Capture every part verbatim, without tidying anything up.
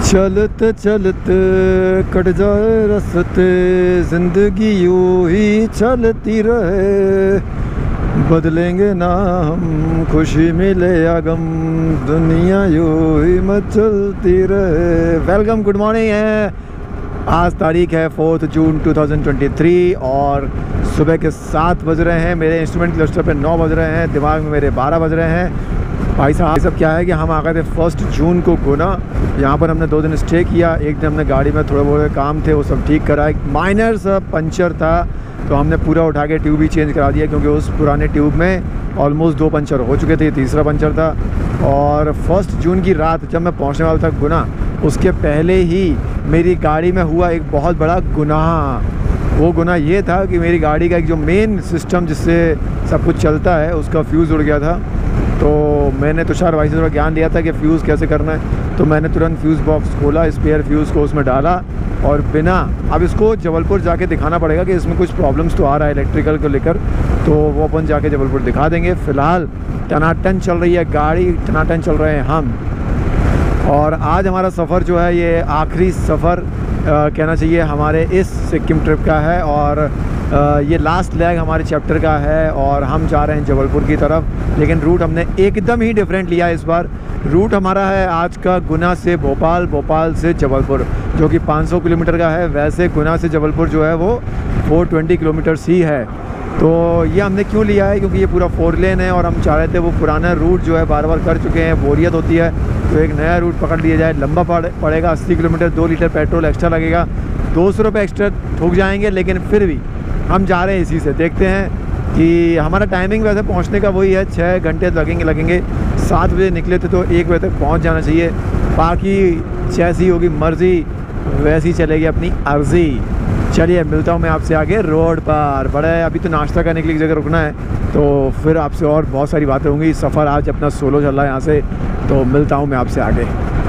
चलते चलते कट जाए रस्ते, जिंदगी यूं ही चलती रहे, बदलेंगे ना हम खुशी मिले या गम, दुनिया यूं ही मचलती रहे। वेलकम, गुड मॉर्निंग है। आज तारीख है fourth June two thousand twenty three और सुबह के सात बज रहे हैं। मेरे इंस्ट्रूमेंट क्लस्टर पे नौ बज रहे हैं, दिमाग में मेरे बारह बज रहे हैं। भाई साहब ये सब क्या है कि हम आ गए थे फर्स्ट जून को गुना। यहाँ पर हमने दो दिन स्टे किया। एक दिन हमने गाड़ी में थोड़े बहुत काम थे वो सब ठीक करा। एक माइनर सा पंचर था तो हमने पूरा उठा के ट्यूब ही चेंज करा दिया, क्योंकि उस पुराने ट्यूब में ऑलमोस्ट दो पंचर हो चुके थे, तीसरा पंचर था। और फर्स्ट जून की रात जब मैं पहुँचने वाला था गुना, उसके पहले ही मेरी गाड़ी में हुआ एक बहुत बड़ा गुनाह। वो गुनाह ये था कि मेरी गाड़ी का एक जो मेन सिस्टम जिससे सब कुछ चलता है उसका फ्यूज़ उड़ गया था। तो मैंने तुषार भाई से थोड़ा ज्ञान लिया था कि फ़्यूज़ कैसे करना है, तो मैंने तुरंत फ्यूज़ बॉक्स खोला, स्पेयर फ्यूज़ को उसमें डाला और बिना, अब इसको जबलपुर जाके दिखाना पड़ेगा कि इसमें कुछ प्रॉब्लम्स तो आ रहा है इलेक्ट्रिकल को लेकर, तो वो अपन जाके जबलपुर दिखा देंगे। फ़िलहाल टनाटन चल रही है गाड़ी, टनाटन चल रहे हैं हम। और आज हमारा सफ़र जो है ये आखिरी सफ़र कहना चाहिए हमारे इस सिक्किम ट्रिप का है, और आ, ये लास्ट लेग हमारे चैप्टर का है और हम जा रहे हैं जबलपुर की तरफ। लेकिन रूट हमने एकदम ही डिफरेंट लिया इस बार। रूट हमारा है आज का गुना से भोपाल, भोपाल से जबलपुर, जो कि पाँच सौ किलोमीटर का है। वैसे गुना से जबलपुर जो है वो चार सौ बीस किलोमीटर्स ही है। तो ये हमने क्यों लिया है, क्योंकि ये पूरा फोर लेन है और हम चाह रहे थे वो पुराना रूट जो है बार बार कर चुके हैं, बोरियत होती है, तो एक नया रूट पकड़ लिया जाए। लंबा पड़ेगा, अस्सी किलोमीटर, दो लीटर पेट्रोल एक्स्ट्रा लगेगा, दो सौ रुपये एक्स्ट्रा ठुक जाएंगे, लेकिन फिर भी हम जा रहे हैं इसी से। देखते हैं कि हमारा टाइमिंग वैसे पहुंचने का वही है, छः घंटे लगेंगे लगेंगे सात बजे निकले थे तो एक बजे तक पहुंच जाना चाहिए। बाकी जैसी होगी मर्ज़ी वैसी चलेगी अपनी अर्ज़ी। चलिए मिलता हूँ मैं आपसे आगे रोड पर। बड़े अभी तो नाश्ता करने के लिए जगह रुकना है, तो फिर आपसे और बहुत सारी बातें होंगी। सफ़र आज अपना सोलो चल रहा है यहाँ से, तो मिलता हूँ मैं आपसे आगे।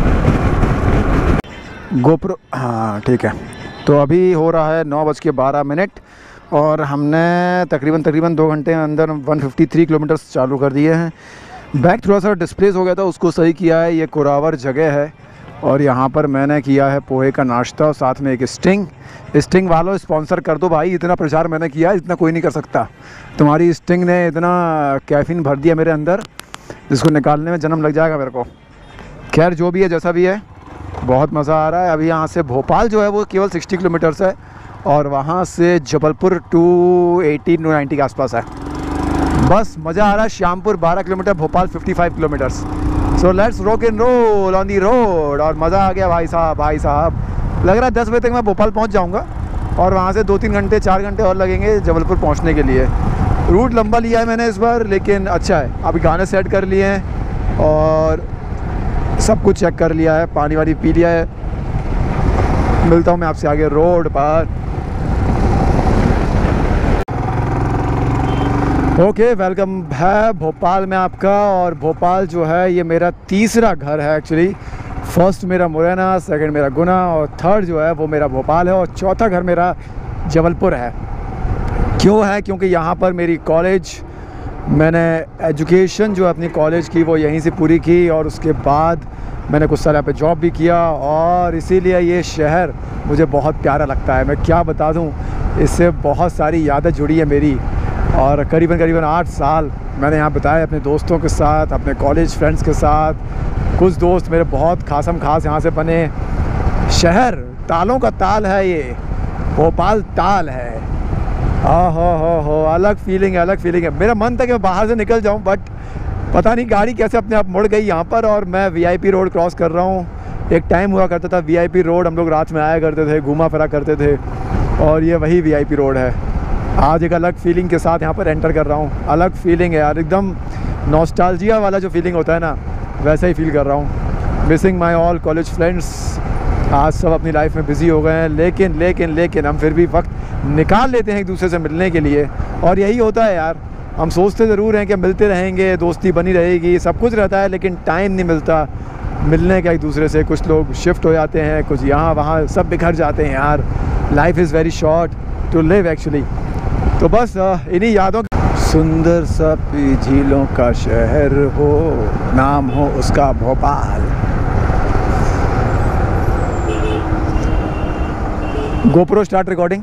गोप्रो, हाँ ठीक है। तो अभी हो रहा है नौ बज के बारह मिनट और हमने तकरीबन तकरीबन दो घंटे के अंदर एक सौ तिरेपन किलोमीटर्स चालू कर दिए हैं। बैक थोड़ा सा डिस्प्लेस हो गया था, उसको सही किया है। ये कोरावर जगह है और यहाँ पर मैंने किया है पोहे का नाश्ता और साथ में एक स्टिंग। स्टिंग वालों स्पॉन्सर कर दो भाई, इतना प्रचार मैंने किया है, इतना कोई नहीं कर सकता। तुम्हारी स्टिंग ने इतना कैफीन भर दिया मेरे अंदर, जिसको निकालने में जन्म लग जाएगा मेरे को। खैर जो भी है जैसा भी है, बहुत मज़ा आ रहा है। अभी यहाँ से भोपाल जो है वो केवल साठ किलोमीटर्स है और वहाँ से जबलपुर दो सौ अस्सी दो सौ नब्बे के आसपास है। बस मज़ा आ रहा है। श्यामपुर बारह किलोमीटर, भोपाल पचपन kilometres. So let's rock and roll on the road. और मज़ा आ गया भाई साहब, भाई साहब लग रहा है दस बजे तक मैं भोपाल पहुँच जाऊँगा और वहाँ से दो तीन घंटे चार घंटे और लगेंगे जबलपुर पहुँचने के लिए। रूट लंबा लिया है मैंने इस बार, लेकिन अच्छा है। अभी गाने सेट कर लिए हैं और सब कुछ चेक कर लिया है, पानी वानी पी लिया है। मिलता हूँ मैं आपसे आगे रोड पर। ओके, वेलकम है भोपाल में आपका। और भोपाल जो है ये मेरा तीसरा घर है एक्चुअली। फर्स्ट मेरा मुरैना, सेकंड मेरा गुना और थर्ड जो है वो मेरा भोपाल है और चौथा घर मेरा जबलपुर है। क्यों है? क्योंकि यहाँ पर मेरी कॉलेज, मैंने एजुकेशन जो अपनी कॉलेज की वो यहीं से पूरी की और उसके बाद मैंने कुछ साल यहाँ पे जॉब भी किया और इसीलिए ये शहर मुझे बहुत प्यारा लगता है। मैं क्या बता दूँ, इससे बहुत सारी यादें जुड़ी है मेरी। और करीबन करीबन आठ साल मैंने यहाँ बिताए अपने दोस्तों के साथ, अपने कॉलेज फ्रेंड्स के साथ। कुछ दोस्त मेरे बहुत खासम खास यहाँ से बने। शहर तालों का ताल है ये, भोपाल ताल है। हाँ हो हो हो अलग फीलिंग है, अलग फीलिंग है। मेरा मन था कि मैं बाहर से निकल जाऊँ, बट पता नहीं गाड़ी कैसे अपने आप मुड़ गई यहाँ पर और मैं वीआईपी रोड क्रॉस कर रहा हूँ। एक टाइम हुआ करता था वीआईपी रोड, हम लोग रात में आया करते थे, घूमा फिरा करते थे, और ये वही वीआईपी रोड है। आज एक अलग फीलिंग के साथ यहाँ पर एंटर कर रहा हूँ। अलग फीलिंग है यार, एकदम नॉस्टैल्जिया वाला जो फीलिंग होता है ना, वैसा ही फील कर रहा हूँ। Missing my all college friends. आज सब अपनी लाइफ में बिज़ी हो गए हैं, लेकिन लेकिन लेकिन हम फिर भी वक्त निकाल लेते हैं एक दूसरे से मिलने के लिए। और यही होता है यार, हम सोचते ज़रूर हैं कि मिलते रहेंगे, दोस्ती बनी रहेगी, सब कुछ रहता है, लेकिन टाइम नहीं मिलता मिलने का एक दूसरे से। कुछ लोग शिफ्ट हो जाते हैं, कुछ यहाँ वहाँ सब बिखर जाते हैं यार। Life is very short to live actually. तो बस इन्हीं यादों, सुंदर सा झीलों का शहर हो, नाम हो उसका भोपाल। GoPro start recording.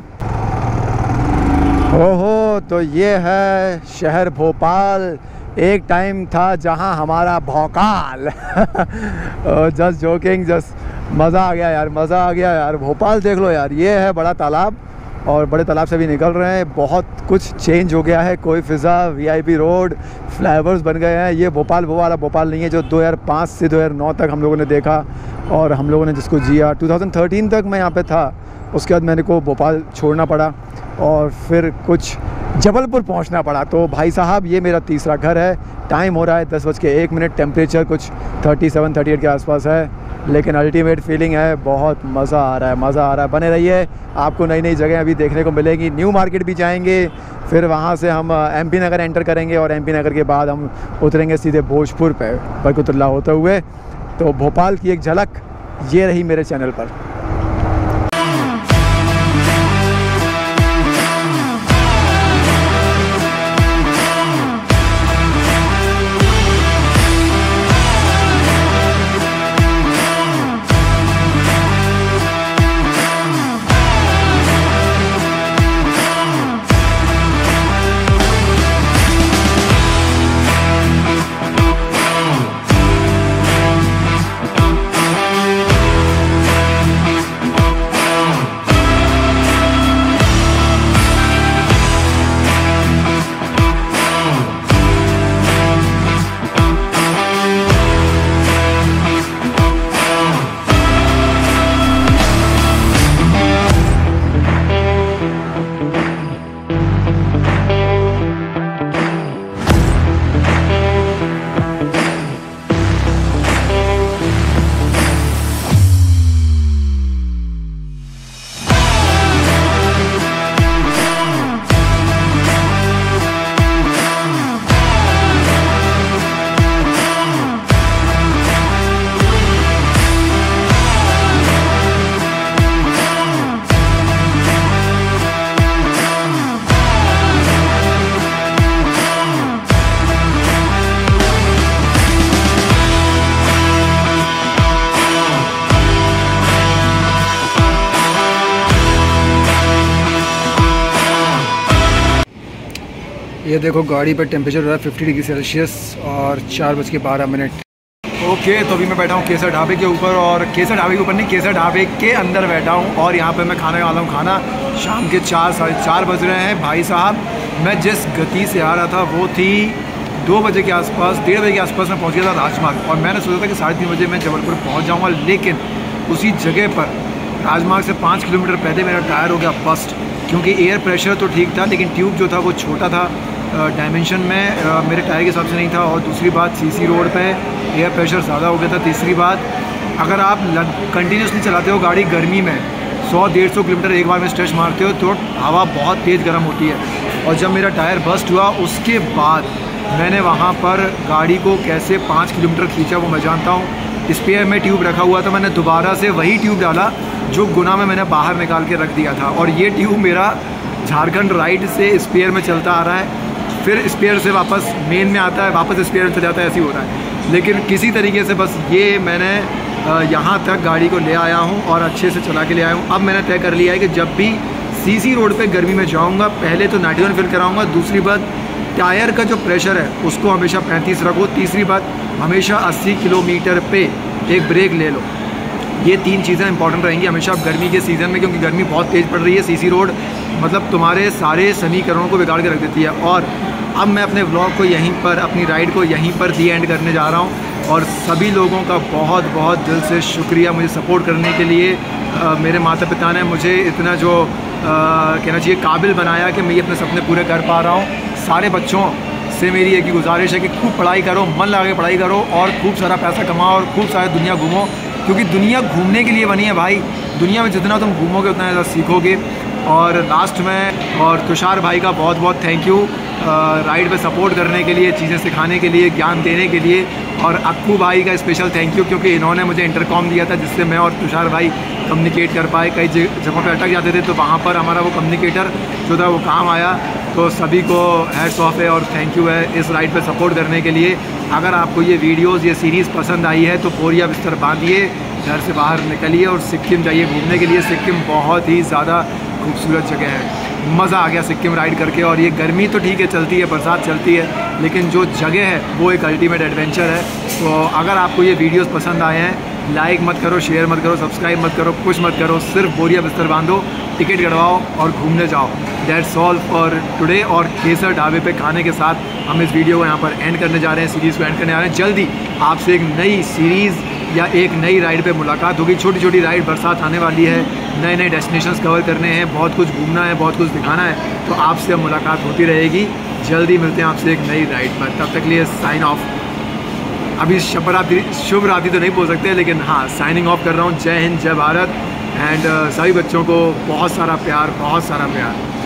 ओहो, तो ये है शहर भोपाल। एक टाइम था जहां हमारा भौकाल। जस्ट जोकिंग, जस्ट मज़ा आ गया यार, मज़ा आ गया यार। भोपाल देख लो यार, ये है बड़ा तालाब और बड़े तालाब से भी निकल रहे हैं। बहुत कुछ चेंज हो गया है, कोई फ़िज़ा, वीआईपी रोड, फ्लाईओवर्स बन गए हैं। ये भोपाल वो वाला भोपाल नहीं है जो दो हज़ार पाँच से दो हज़ार नौ तक हम लोगों ने देखा और हम लोगों ने जिसको जिया। दो हज़ार तेरह तक मैं यहाँ पे था, उसके बाद मैंने को भोपाल छोड़ना पड़ा और फिर कुछ जबलपुर पहुंचना पड़ा। तो भाई साहब, ये मेरा तीसरा घर है। टाइम हो रहा है दस बज के एक मिनट, टेम्परेचर कुछ सैंतीस अड़तीस के आसपास है, लेकिन अल्टीमेट फीलिंग है, बहुत मज़ा आ रहा है, मज़ा आ रहा है। बने रहिए, आपको नई नई जगह अभी देखने को मिलेगी। न्यू मार्केट भी जाएंगे, फिर वहाँ से हम एमपी नगर एंटर करेंगे और एमपी नगर के बाद हम उतरेंगे सीधे भोजपुर पे बरकतुल्लाह होते हुए। तो भोपाल की एक झलक ये रही मेरे चैनल पर। ये देखो गाड़ी पर टेम्परेचर हो रहा है पचास डिग्री सेल्सियस और चार बज के बारह मिनट। ओके, तो अभी मैं बैठा हूँ केसर ढाबे के ऊपर, और केसर ढाबे के ऊपर नहीं, केसर ढाबे के अंदर बैठा हूँ और यहाँ पे मैं खाने वाला हूँ खाना। शाम के चार साढ़े चार बज रहे हैं। भाई साहब, मैं जिस गति से आ रहा था वो थी दो बजे के आसपास, डेढ़ बजे के आसपास मैं पहुँच गया था राजमार्ग, और मैंने सोचा था कि साढ़े तीन बजे मैं जबलपुर पहुँच जाऊँगा, लेकिन उसी जगह पर राजमार्ग से पाँच किलोमीटर पहले मेरा टायर हो गया बस्ट, क्योंकि एयर प्रेशर तो ठीक था लेकिन ट्यूब जो था वो छोटा था, डायमेंशन में आ, मेरे टायर के हिसाब से नहीं था। और दूसरी बात, सीसी रोड पे एयर प्रेशर ज़्यादा हो गया था। तीसरी बात, अगर आप कंटिन्यूसली चलाते हो गाड़ी गर्मी में सौ डेढ़ सौ किलोमीटर एक बार में स्ट्रेच मारते हो तो हवा बहुत तेज़ गर्म होती है। और जब मेरा टायर बस्ट हुआ उसके बाद मैंने वहाँ पर गाड़ी को कैसे पाँच किलोमीटर खींचा वो मैं जानता हूँ। स्पेयर में ट्यूब रखा हुआ था, मैंने दोबारा से वही ट्यूब डाला जो गुना में मैंने बाहर निकाल के रख दिया था, और ये ट्यूब मेरा झारखंड राइड से स्पेयर में चलता आ रहा है, फिर स्पेयर से वापस मेन में आता है, वापस स्पेयर में चला जाता है, ऐसे ही हो रहा है। लेकिन किसी तरीके से बस ये मैंने यहाँ तक गाड़ी को ले आया हूँ और अच्छे से चला के ले आया हूँ। अब मैंने तय कर लिया है कि जब भी सीसी रोड पे गर्मी में जाऊँगा, पहले तो नाइट्रोजन फिल कराऊँगा, दूसरी बात टायर का जो प्रेशर है उसको हमेशा पैंतीस रखो, तीसरी बात हमेशा अस्सी किलोमीटर पे एक ब्रेक ले लो। ये तीन चीज़ें इंपॉर्टेंट रहेंगी हमेशा गर्मी के सीज़न में, क्योंकि गर्मी बहुत तेज़ पड़ रही है। सीसी रोड मतलब तुम्हारे सारे समीकरणों को बिगाड़ के रख देती है। और अब मैं अपने व्लॉग को यहीं पर, अपनी राइड को यहीं पर दी एंड करने जा रहा हूँ, और सभी लोगों का बहुत बहुत दिल से शुक्रिया मुझे सपोर्ट करने के लिए। आ, मेरे माता पिता ने मुझे इतना जो आ, कहना चाहिए काबिल बनाया कि मैं ये अपने सपने पूरे कर पा रहा हूँ। सारे बच्चों से मेरी एक ही गुजारिश है कि खूब पढ़ाई करो, मन लगा के पढ़ाई करो और खूब सारा पैसा कमाओ और खूब सारा दुनिया घूमो, क्योंकि दुनिया घूमने के लिए बनी है भाई। दुनिया में जितना तुम घूमोगे उतना ज़्यादा सीखोगे। और लास्ट में और तुषार भाई का बहुत बहुत थैंक यू राइड पे सपोर्ट करने के लिए, चीज़ें सिखाने के लिए, ज्ञान देने के लिए। और अक्कू भाई का स्पेशल थैंक यू, क्योंकि इन्होंने मुझे इंटरकॉम दिया था जिससे मैं और तुषार भाई कम्युनिकेट कर पाए। कई जगहों पे अटक जाते थे तो वहाँ पर हमारा वो कम्युनिकेटर जो था वो काम आया। तो सभी को हैट्स ऑफ है और थैंक यू है इस राइड पे सपोर्ट करने के लिए। अगर आपको ये वीडियोस, ये सीरीज़ पसंद आई है तो बोरिया बिस्तर बांधिए, घर से बाहर निकलिए और सिक्किम जाइए घूमने के लिए। सिक्किम बहुत ही ज़्यादा खूबसूरत जगह है, मज़ा आ गया सिक्किम राइड करके। और ये गर्मी तो ठीक है चलती है, बरसात चलती है, लेकिन जो जगह है वो एक अल्टीमेट एडवेंचर है। तो अगर आपको ये वीडियोस पसंद आए हैं, लाइक मत करो, शेयर मत करो, सब्सक्राइब मत करो, कुछ मत करो, सिर्फ बोरिया बिस्तर बांधो, टिकट कटवाओ और घूमने जाओ। That's all for today. और केसर ढाबे पे खाने के साथ हम इस वीडियो को यहाँ पर एंड करने जा रहे हैं, सीरीज़ को एंड करने जा रहे हैं। जल्दी आपसे एक नई सीरीज़ या एक नई राइड पे मुलाकात होगी। छोटी छोटी राइड, बरसात आने वाली है, नए नए डेस्टिनेशंस कवर करने हैं, बहुत कुछ घूमना है, बहुत कुछ दिखाना है, तो आपसे अब मुलाकात होती रहेगी। जल्दी मिलते हैं आपसे एक नई राइड पर, तब तक लिए साइन ऑफ। अभी शुभ रात्रि, शुभ रात्रि तो नहीं बोल सकते, लेकिन हाँ साइनिंग ऑफ कर रहा हूँ। जय हिंद, जय भारत। एंड uh, सभी बच्चों को बहुत सारा प्यार, बहुत सारा प्यार।